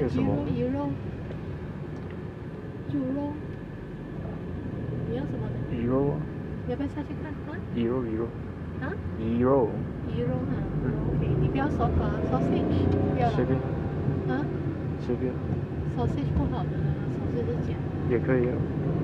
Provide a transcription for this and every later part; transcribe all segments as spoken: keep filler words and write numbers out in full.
什么？ 鱼肉，猪肉，你要什么的？ 鱼肉啊。 要不要下去看啊？ 鱼肉，鱼肉。 啊？ 鱼肉。 鱼肉哈。嗯。OK， 你不要说啊 ，sausage， 不要了。 随便。 啊？ 随便。 sausage 不好的 ，sausage 是假。 也可以啊。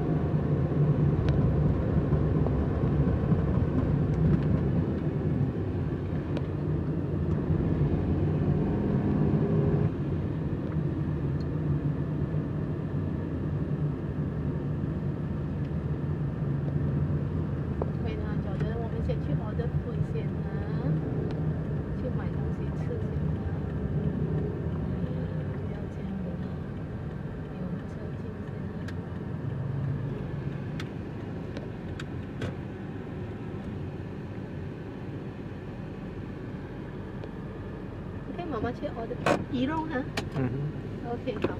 妈妈去 order 鱼肉哈。 嗯哼。 OK， 好。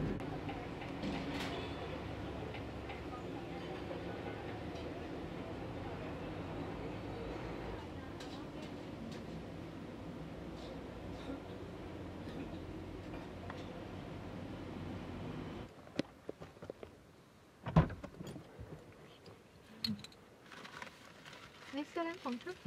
来，小兰捧场。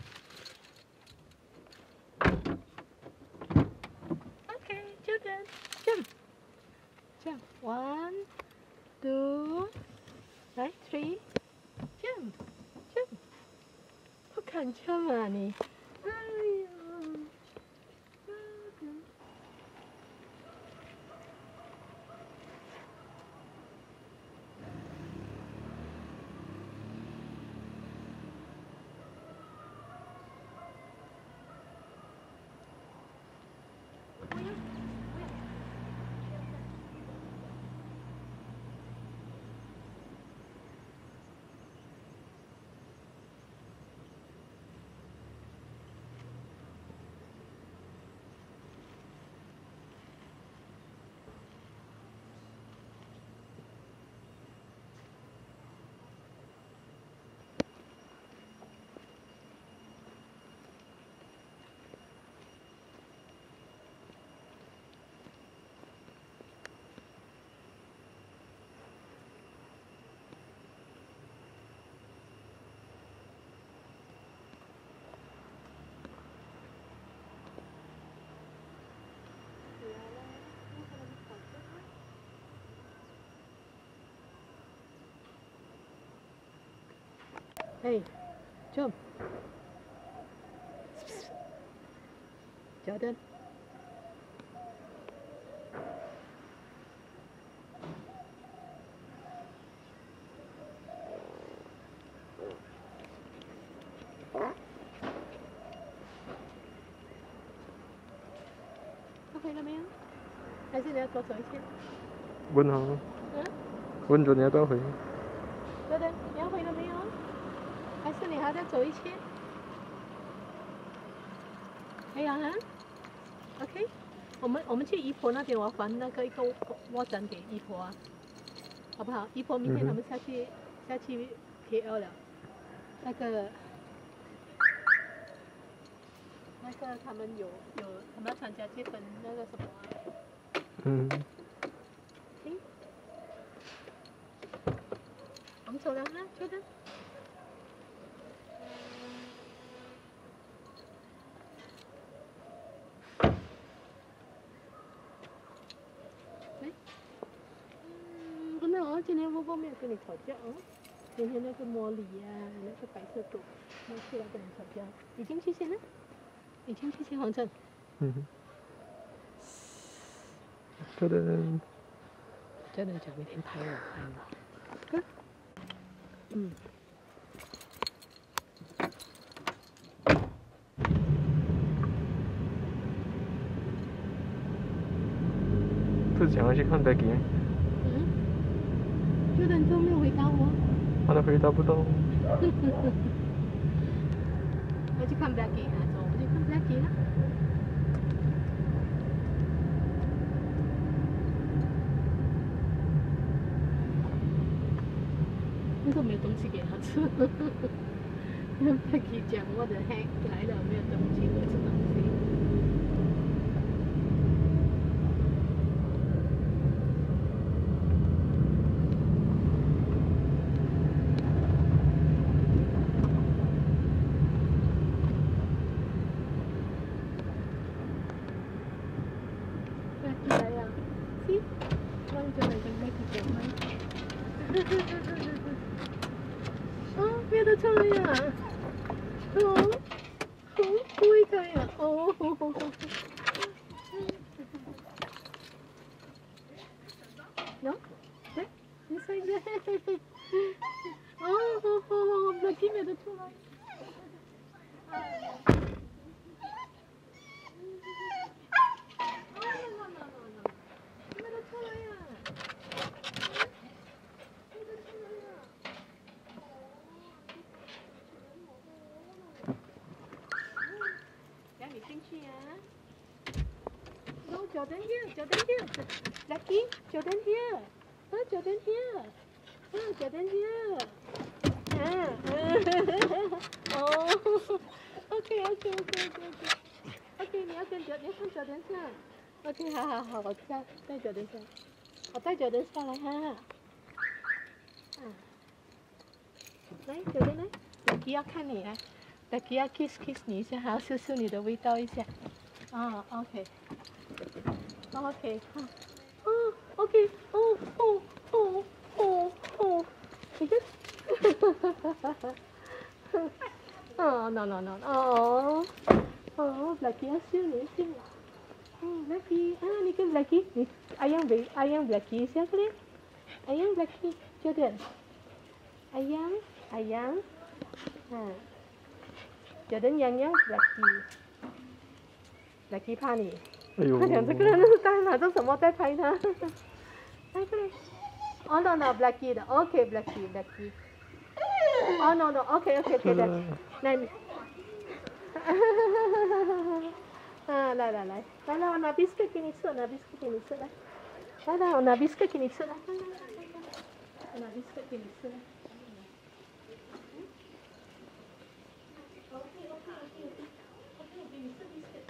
Children, jump, jump. One, two, right, three, jump, jump. 不敢 jump 啊你？哎呀！Hey, jump. Jordan. OK 了没有？还是你要多走一圈？ 问他。 嗯？ 问着你要不要回？ Jordan， 你要回了没有？ 还是你还要走一圈？没有啊 ？OK， 我们我们去姨婆那边，我还那个一个窝枕给姨婆啊，好不好？姨婆明天他们下去、嗯、下去 K L 了，那个那个他们有有他们要参加这本那个什么、啊？ 嗯。 行，我们走了啊，确定。 今天波波没有跟你吵架哦。今天那个茉莉呀、啊，那个白色狗，没出来跟你吵架。你进去先呢，你进去先，黄振。 嗯哼。这的人。 这人讲每天拍我拍我。嗯。 不是想要去看 Becky。 有人都没有回答我， 他都回答不到。 要去看 Becky 啊，走，我们去看 Becky 啦。那个没有东西给他吃。跟 Becky 讲我的 heck 来了，没有东西，我吃东西。 lang dyan ay nagmikro man. Oh, 咩都出嚟啊！哦，好灰佢啊！哦，喏，嚟，你細啫。哦，好好好，唔見咩都出嚟。No, Jordan here, Jordan here. Lucky, Jordan here. Oh, Jordan here. Oh, Jordan here. Ah. Oh. Okay, okay, okay, okay, okay. Okay, 你要跟 Jordan， 你要看 Jordan 上。OK， 好好好，我带带 Jordan 上，我带 Jordan 上来哈。啊，来 Jordan 来 ，Lucky 要看你来 ，Lucky 要 kiss kiss 你一下，还要嗅嗅你的味道一下。啊 ，OK。OK， 好，哦 ，OK， 哦哦哦哦哦，你看，哦 ，no no no， 哦，哦 ，Blacky 要笑你笑，哦 ，Blacky， 啊，你跟 Blacky， 你 ayang ayang Blacky 一下可以 ，ayang Blacky， Jordan， ayang ayang， 啊 ，Jordan yang yang Blacky，Blacky 怕你。 哎呦！ 他讲这个人在拿着什么在拍他？来过来。哦 no no Blacky 的 ，OK Blacky Blacky。哦 no no OK OK OK 的，来你。啊来来来来来，我拿 biscuit 给你吃，拿 biscuit 给你吃来。来来，我拿 biscuit 给你吃来。我拿 biscuit 给你吃来。OK OK OK OK OK 给你吃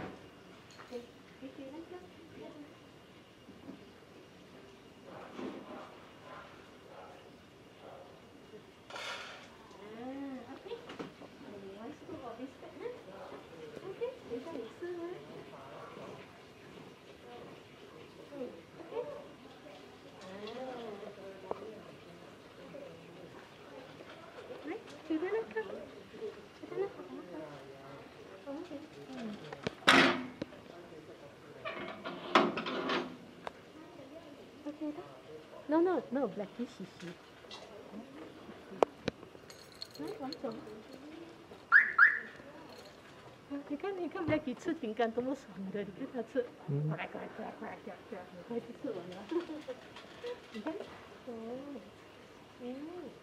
biscuit。No no no Blacky 洗洗。来，王总。你看，你看 Blacky 吃饼干多么爽的，你看他吃， 嗯， 快快快快快快，很快就吃完了。你看，哦，嗯，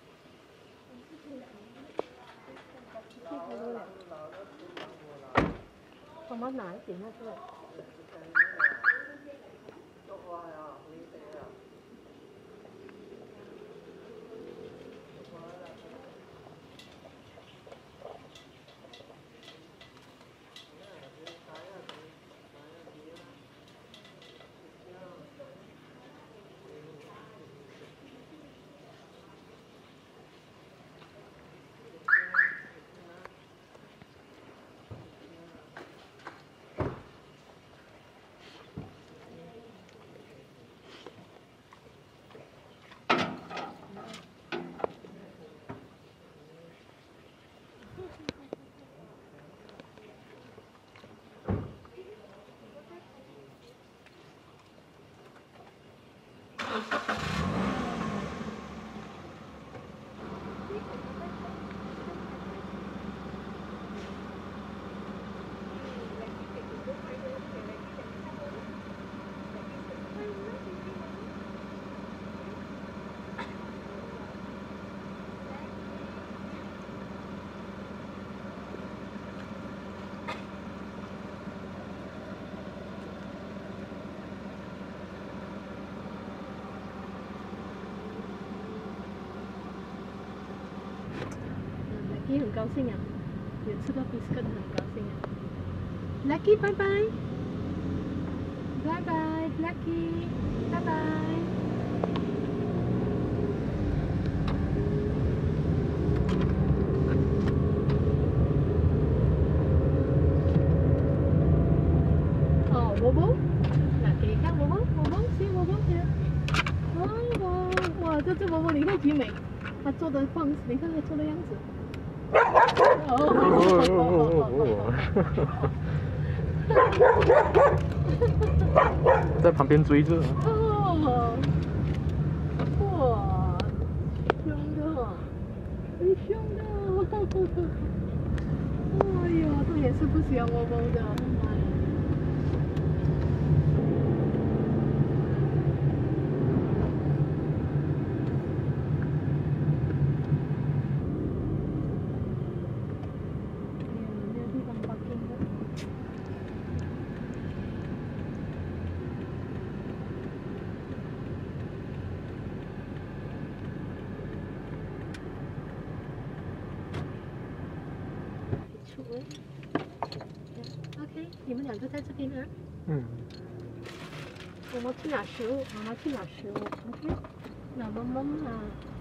我们拿一点那个。Lucky 很高兴啊，有吃到 biscuit 很高兴啊。Lucky 拜拜，拜拜 Lucky， 拜拜。哦，Wobo，那给你看 Wobo，Wobo，see Wobo here。 这只伯伯你看几美，他做的方式，你看他做的样子。哦在旁边追着。 哦，哇，凶的，很凶的。哎呦，这也是不小猫猫的。OK， 你们两个在这边啊。 嗯。 我们去拿食物，妈妈去拿食物 ，OK。拿妈妈拿。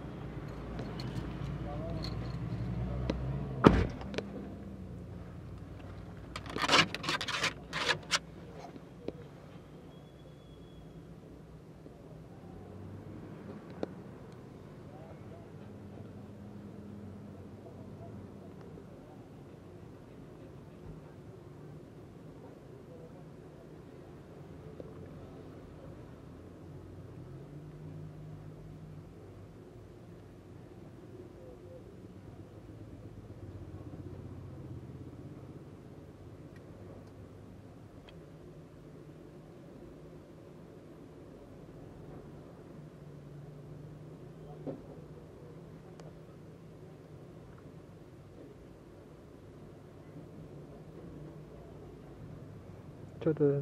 这的。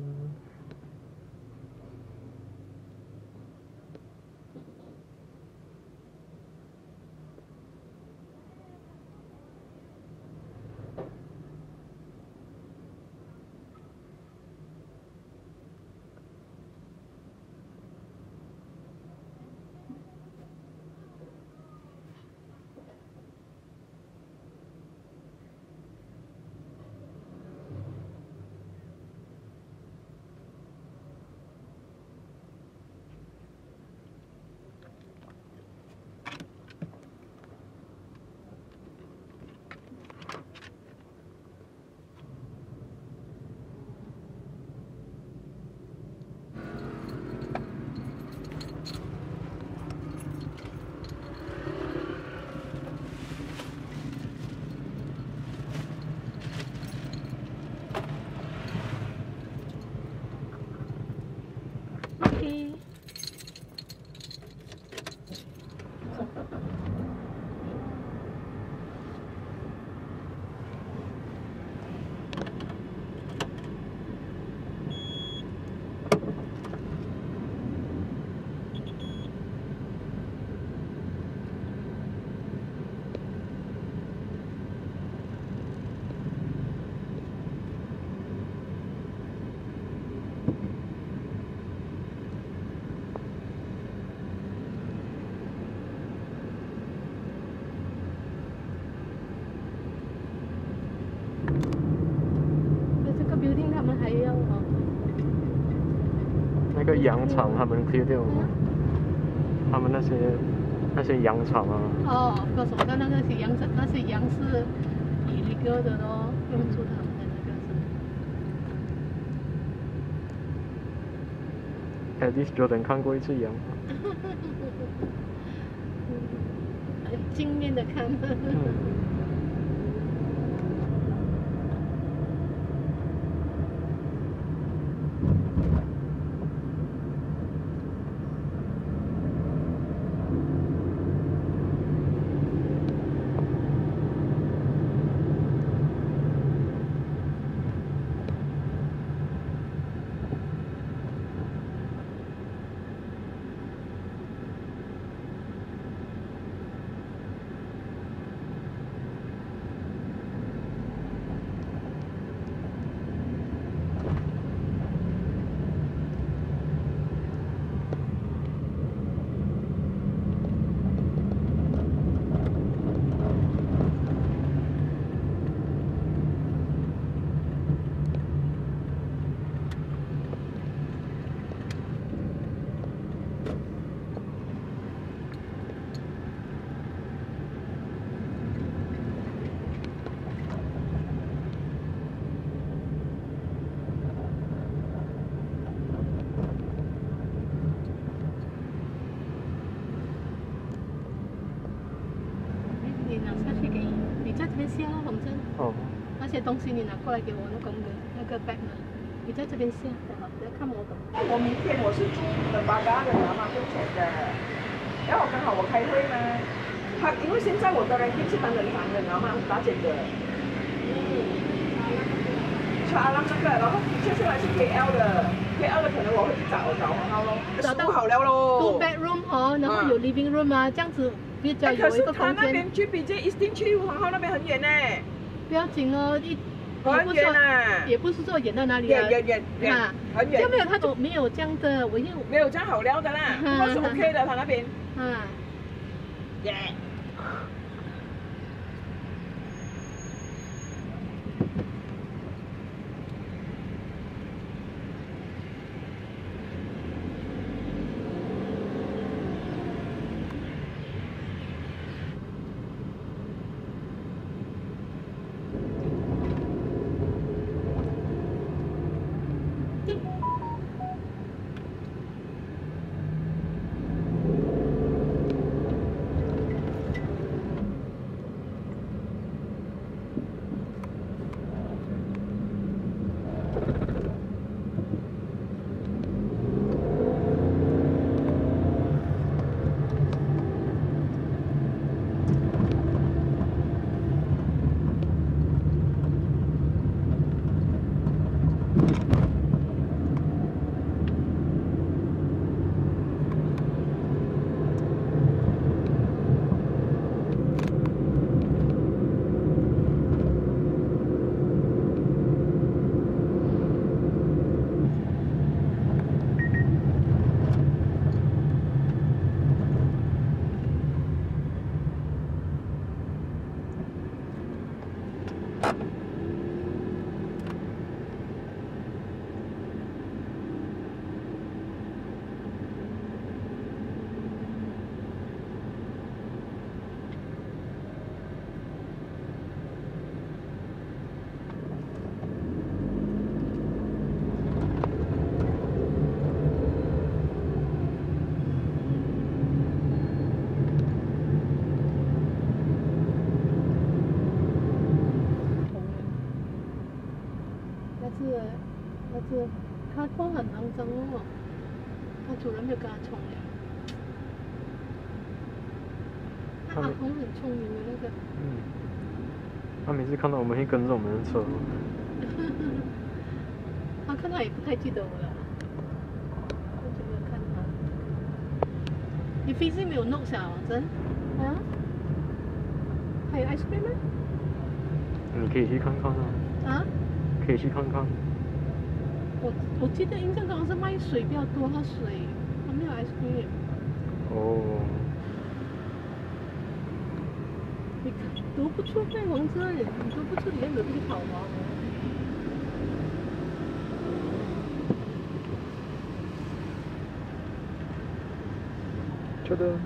那个羊场他们 clear 掉吗？他们那些那些羊场啊。 哦，告诉我看那个是羊场，那些羊是illegal的咯，不能住他们的那个是。At least Jordan 看过一次羊。 很镜面的看。嗯下咯，红珍。 哦。 那些东西你拿过来给我那公的那个 bag 呢？你在这边下，好，不要看我懂。 我明天我是住的八嘎的，然后不用钱的。然后刚好我开会嘛，他因为现在我的人定是单人房的，你知道吗？打减的。嗯。查拉那个，然后接下来是 K L 的 ，K L 的可能我会去找找黄浩咯。找到好了咯。 two bedroom 哦，然后有 living room 啊，这样子比较有一个空间。可是他那边去比这 Eastin 去黄浩那边很远呢。不要紧哦，一。 很远啊， 也不是说远到哪里啊，远远远远，很远。 就没有他就没有这样的，我又没有这样好料的啦，不过是 OK 的，他那边。嗯。耶。 是它锅很肮脏哦，它主人没有给它冲凉。他阿公很聪明的那个。 嗯。他每次看到我们会跟着我们的车。 他看到也不太记得我了，我就没有看他。你飞机没有弄下王真？啊？还有 ice cream 吗？ 你可以去看看啊。 啊？ 可以去看看。 我我记得印象中是卖水比较多，它水它没有 ice cream。 哦。 你读不出卖王真，你读不出里面有这个跑王。 觉得。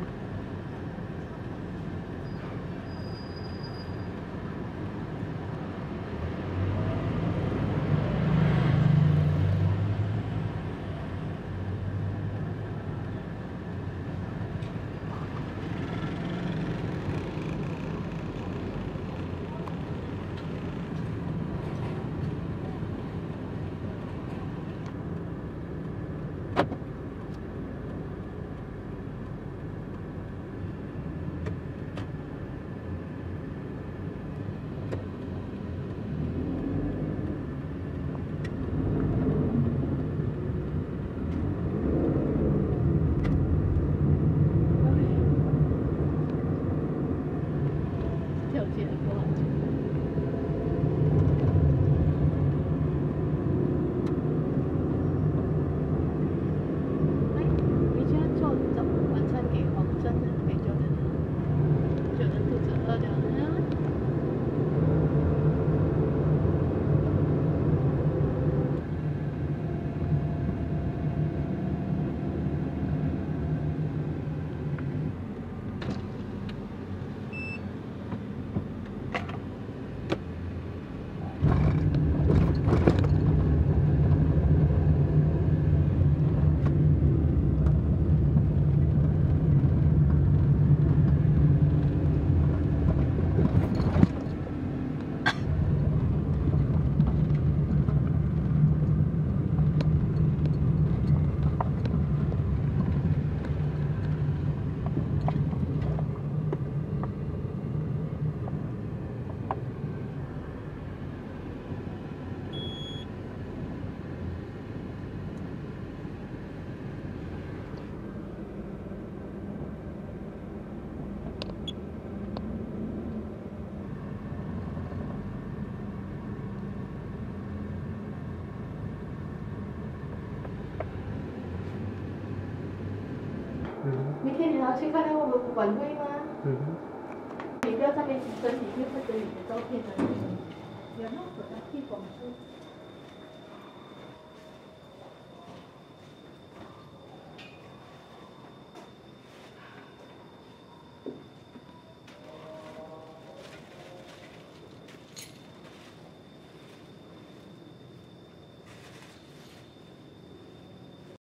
明天你要去看那个晚会吗？ 嗯。 你不要上面整理，就是整理的照片而已。有那么多的地方。